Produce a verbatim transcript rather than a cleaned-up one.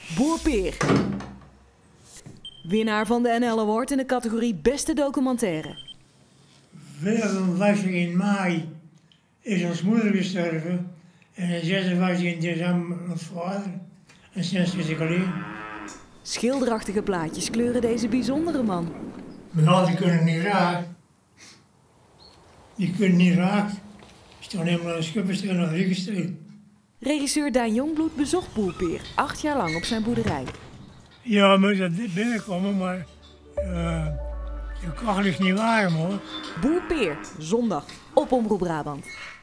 Boer Peer. Winnaar van de N L Award in de categorie Beste Documentaire. vijfentwintig mei is ons moeder gestorven en in zesenvijftig december ons vader. En sinds is ik alleen. Schilderachtige plaatjes kleuren deze bijzondere man. Mijn handen kunnen niet raak. Die kunnen niet raak. Ze staan helemaal aan de schuppersteen en aan de riekensteel. Regisseur Daan Jongbloed bezocht Boer Peer acht jaar lang op zijn boerderij. Ja, we moeten dit binnenkomen, maar uh, de kachel is niet warm hoor. Boer Peer, zondag op Omroep Brabant.